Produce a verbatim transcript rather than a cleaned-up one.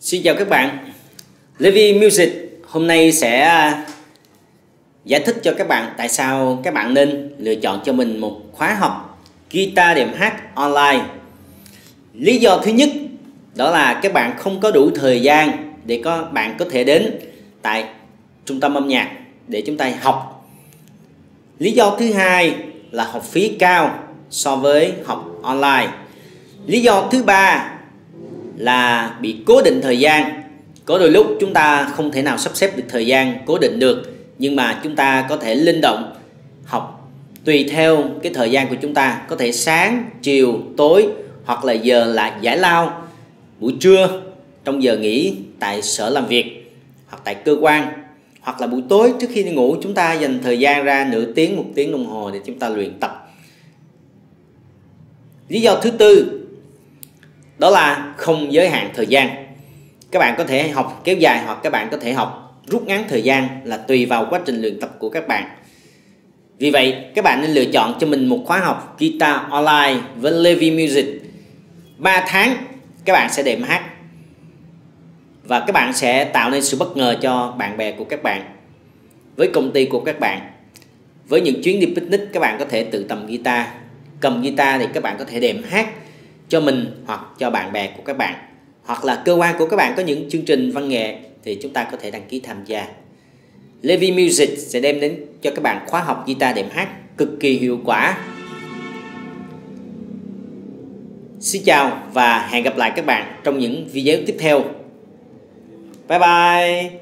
Xin chào các bạn. Levi Music hôm nay sẽ giải thích cho các bạn tại sao các bạn nên lựa chọn cho mình một khóa học guitar đệm hát online. Lý do thứ nhất đó là các bạn không có đủ thời gian để có bạn có thể đến tại trung tâm âm nhạc để chúng ta học. Lý do thứ hai là học phí cao so với học online. Lý do thứ ba là bị cố định thời gian. Có đôi lúc chúng ta không thể nào sắp xếp được thời gian cố định được, nhưng mà chúng ta có thể linh động học tùy theo cái thời gian của chúng ta, có thể sáng, chiều, tối, hoặc là giờ lại giải lao buổi trưa trong giờ nghỉ tại sở làm việc hoặc tại cơ quan, hoặc là buổi tối trước khi đi ngủ chúng ta dành thời gian ra nửa tiếng, một tiếng đồng hồ để chúng ta luyện tập. Lý do thứ tư đó là không giới hạn thời gian. Các bạn có thể học kéo dài hoặc các bạn có thể học rút ngắn thời gian, là tùy vào quá trình luyện tập của các bạn. Vì vậy các bạn nên lựa chọn cho mình một khóa học guitar online với Levi Music. ba tháng các bạn sẽ đệm hát và các bạn sẽ tạo nên sự bất ngờ cho bạn bè của các bạn, với công ty của các bạn. Với những chuyến đi picnic các bạn có thể tự tầm guitar, cầm guitar thì các bạn có thể đệm hát cho mình hoặc cho bạn bè của các bạn, hoặc là cơ quan của các bạn có những chương trình văn nghệ thì chúng ta có thể đăng ký tham gia. Levi Music sẽ đem đến cho các bạn khóa học guitar đệm hát cực kỳ hiệu quả. Xin chào và hẹn gặp lại các bạn trong những video tiếp theo. Bye bye.